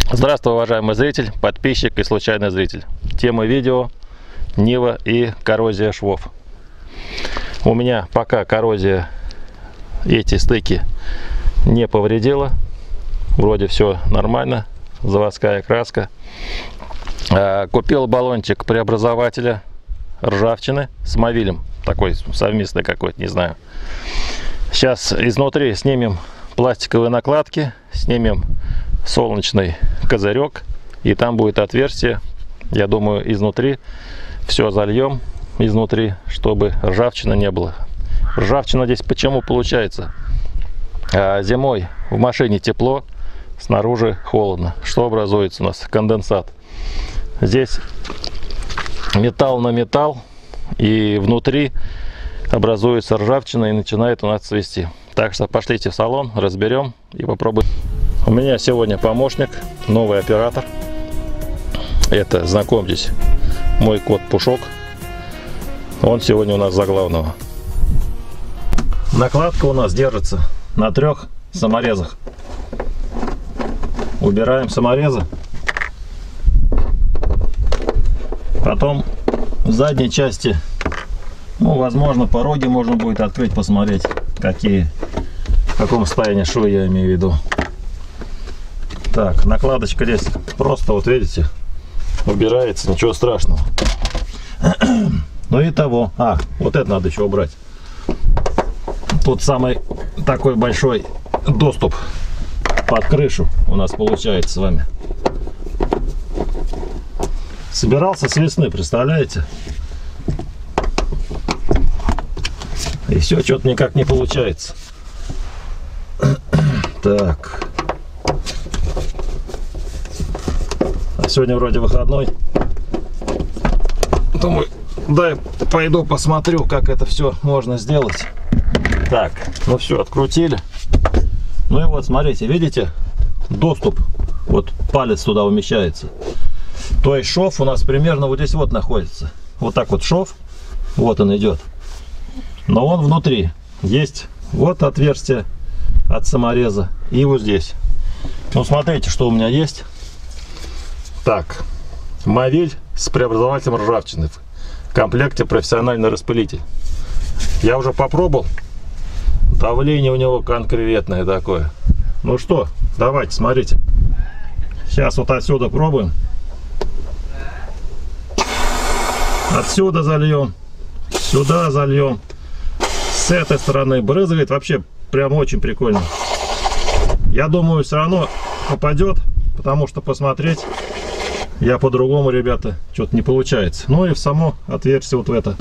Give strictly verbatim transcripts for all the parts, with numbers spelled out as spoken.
Здравствуй, уважаемый зритель, подписчик и случайный зритель. Тема видео: Нива и коррозия швов. У меня пока коррозия эти стыки не повредила. Вроде все нормально, заводская краска. Купил баллончик преобразователя ржавчины с мовилем. Такой совместный какой-то, не знаю. Сейчас изнутри снимем пластиковые накладки, снимем солнечный козырек, и там будет отверстие. Я думаю, изнутри все зальем изнутри, чтобы ржавчины не было. Ржавчина здесь почему получается? А зимой в машине тепло, снаружи холодно. Что образуется у нас? Конденсат. Здесь металл на металл, и внутри образуется ржавчина и начинает у нас цвести. Так что пошлите в салон, разберем и попробуем. У меня сегодня помощник, новый оператор. Это, знакомьтесь, мой кот Пушок. Он сегодня у нас за главного. Накладка у нас держится на трех саморезах. Убираем саморезы. Потом в задней части, ну, возможно, пороги можно будет открыть, посмотреть, какие, в каком состоянии швы, я имею в виду. Так, накладочка здесь просто, вот видите, убирается, ничего страшного. Ну и того. А, вот это надо еще убрать. Тут самый такой большой доступ под крышу у нас получается с вами. Собирался с весны, представляете? И все, что-то никак не получается. Так. А сегодня вроде выходной. Думаю, дай пойду посмотрю, как это все можно сделать. Так, ну все, открутили. Ну и вот, смотрите, видите? Доступ. Вот палец туда умещается. То есть шов у нас примерно вот здесь вот находится. Вот так вот шов. Вот он идет. Но он внутри. Есть вот отверстие от самореза. И вот здесь. Ну смотрите, что у меня есть. Так. Мовиль с преобразователем ржавчины. В комплекте профессиональный распылитель. Я уже попробовал. Давление у него конкретное такое. Ну что, давайте, смотрите. Сейчас вот отсюда пробуем. Отсюда зальем. Сюда зальем. С этой стороны брызгает. Вообще прям очень прикольно. Я думаю, все равно попадет. Потому что посмотреть я по-другому, ребята, что-то не получается. Ну и в само отверстие вот в это.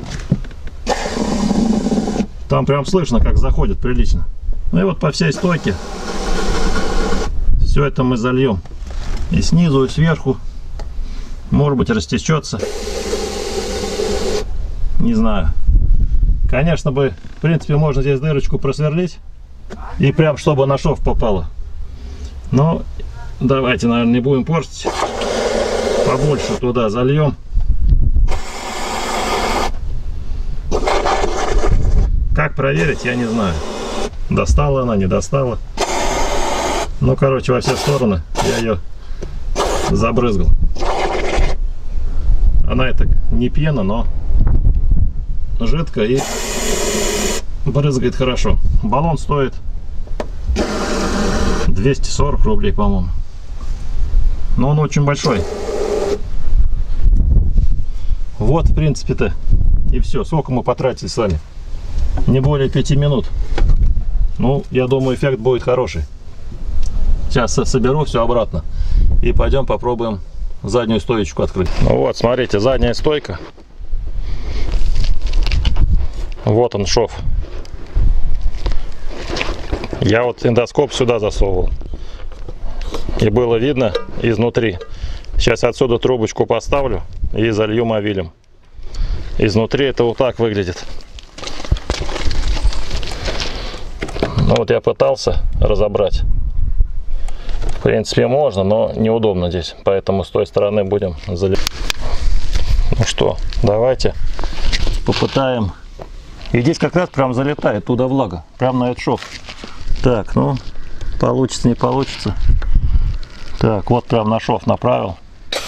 Там прям слышно, как заходит прилично. Ну и вот по всей стойке все это мы зальем. И снизу, и сверху. Может быть, растечется. Не знаю. Конечно бы, в принципе, можно здесь дырочку просверлить. И прям, чтобы на шов попало. Но давайте, наверное, не будем портить. Побольше туда зальем. Как проверить, я не знаю. Достала она, не достала. Ну, короче, во все стороны я ее забрызгал. Она это не пена, но жидко и брызгает хорошо. Баллон стоит двести сорок рублей, по-моему. Но он очень большой. Вот, в принципе-то, и все. Сколько мы потратили с вами? Не более пяти минут. Ну, я думаю, эффект будет хороший. Сейчас соберу все обратно и пойдем попробуем заднюю стоечку открыть. Ну вот, смотрите, задняя стойка. Вот он, шов. Я вот эндоскоп сюда засовывал. И было видно изнутри. Сейчас отсюда трубочку поставлю и залью мовилем. Изнутри это вот так выглядит. Ну вот я пытался разобрать. В принципе можно, но неудобно здесь. Поэтому с той стороны будем заливать. Ну что, давайте попытаем. И здесь как раз прям залетает туда влага. Прям на этот шов. Так, ну получится, не получится. Так, вот прям на шов направил.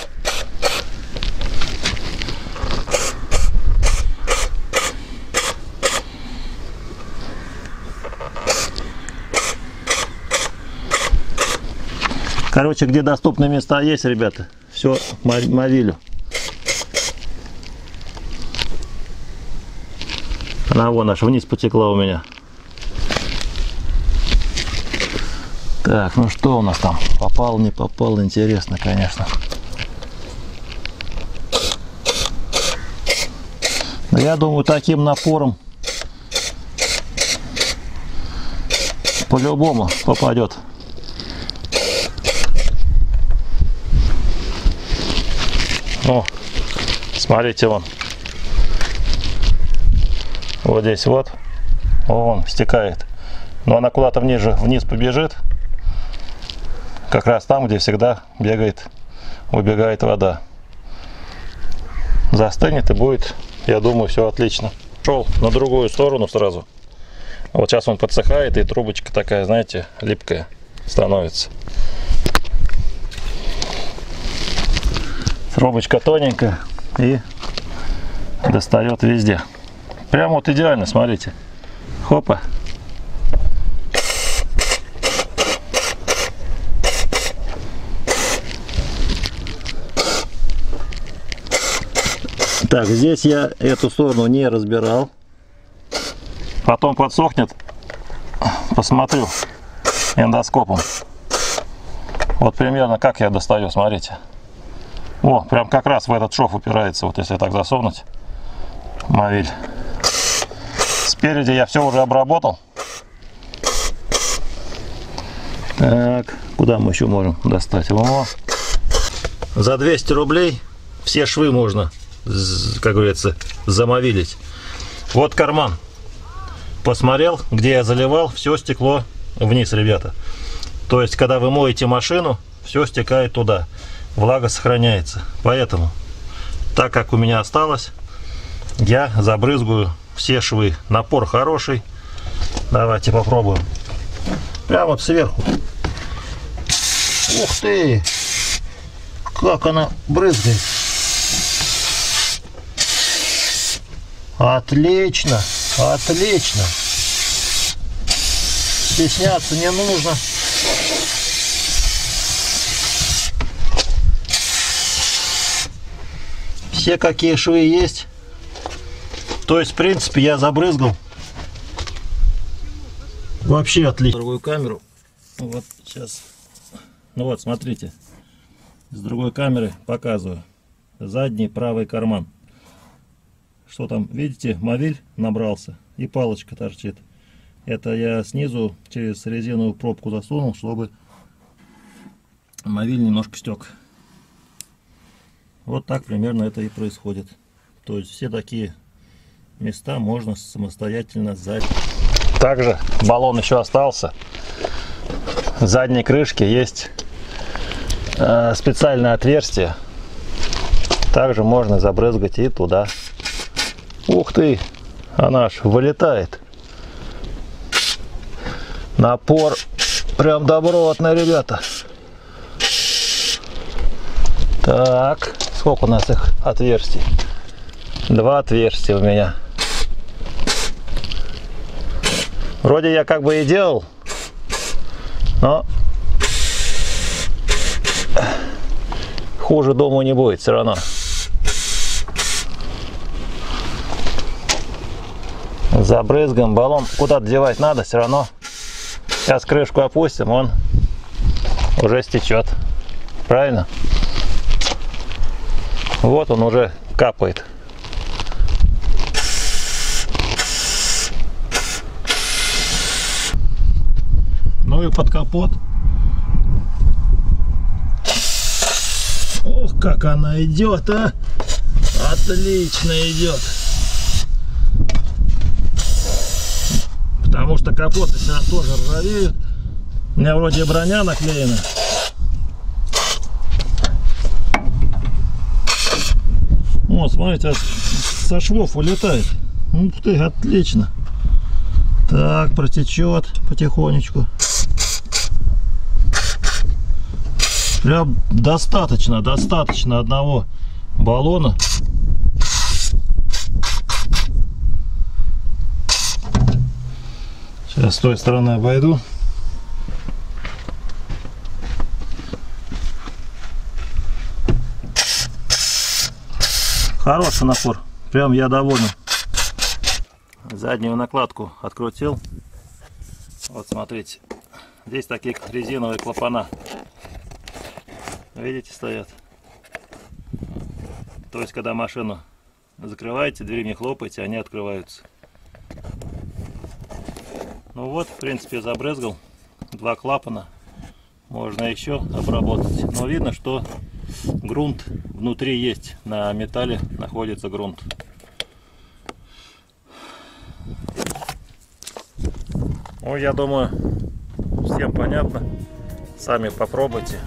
Короче, где доступные места есть, ребята, все мовилю. Она вон аж вниз потекла у меня. Так, ну что у нас там? Попал, не попал, интересно, конечно. Но я думаю, таким напором по-любому попадет. Ну, смотрите, вон. Вот здесь вот. Вон, стекает. Но она куда-то вниз, вниз побежит. Как раз там, где всегда бегает, убегает вода. Застынет и будет, я думаю, все отлично. Шел на другую сторону сразу. Вот сейчас он подсыхает, и трубочка такая, знаете, липкая становится. Трубочка тоненькая и достает везде. Прям вот идеально, смотрите. Хопа. Так, здесь я эту сторону не разбирал. Потом подсохнет, посмотрю эндоскопом. Вот примерно как я достаю, смотрите. О, прям как раз в этот шов упирается, вот если так засунуть мовиль. Спереди я все уже обработал. Так, куда мы еще можем достать? О, за двести рублей все швы можно, как говорится, замовилить. Вот карман. Посмотрел, где я заливал, все стекло вниз, ребята. То есть, когда вы моете машину, все стекает туда. Влага сохраняется. Поэтому, так как у меня осталось, я забрызгаю все швы. Напор хороший. Давайте попробуем. Прямо вот сверху. Ух ты! Как она брызгает. Отлично! Отлично! Стесняться не нужно. Все какие швы есть. То есть, в принципе, я забрызгал. Вообще отлично. Другую камеру. Вот сейчас. Ну вот, смотрите. С другой камеры показываю. Задний правый карман. Что там, видите, мовиль набрался и палочка торчит. Это я снизу через резиновую пробку засунул, чтобы мовиль немножко стек. Вот так примерно это и происходит. То есть все такие места можно самостоятельно сзади. Также баллон еще остался. В задней крышке есть э, специальное отверстие. Также можно забрызгать и туда. Ух ты! Она аж вылетает. Напор прям добротный, ребята. Так, сколько у нас их отверстий? Два отверстия у меня. Вроде я как бы и делал, но хуже, думаю, не будет все равно. Забрызгаем баллон. Куда-то девать надо, все равно. Сейчас крышку опустим, он уже стечет. Правильно? Вот он уже капает. Ну и под капот. Ох, как она идет, а! Отлично идет. Потому что капоты сейчас тоже ржавеют. У меня вроде броня наклеена. О, смотрите, со швов улетает. Ух ты, отлично. Так, протечет потихонечку. Прям достаточно, достаточно одного баллона. Сейчас с той стороны обойду. Хороший напор. Прям я доволен. Заднюю накладку открутил. Вот смотрите. Здесь такие резиновые клапана. Видите, стоят. То есть, когда машину закрываете, дверь не хлопаете, они открываются. Ну вот, в принципе, забрызгал. Два клапана. Можно еще обработать. Но видно, что грунт внутри есть. На металле находится грунт. Ну, я думаю, всем понятно. Сами попробуйте.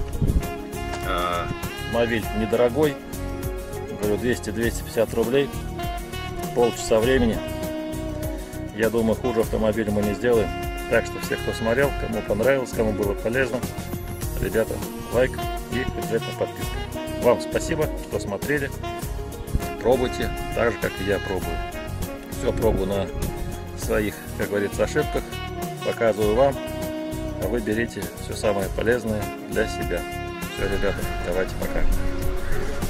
Мобиль недорогой. Говорю, двести — двести пятьдесят рублей. Полчаса времени. Я думаю, хуже автомобиля мы не сделаем. Так что все, кто смотрел, кому понравилось, кому было полезно, ребята, лайк и обязательно подписка. Вам спасибо, что смотрели. Пробуйте так же, как и я пробую. Все пробую на своих, как говорится, ошибках. Показываю вам, а вы берите все самое полезное для себя. Все, ребята, давайте пока.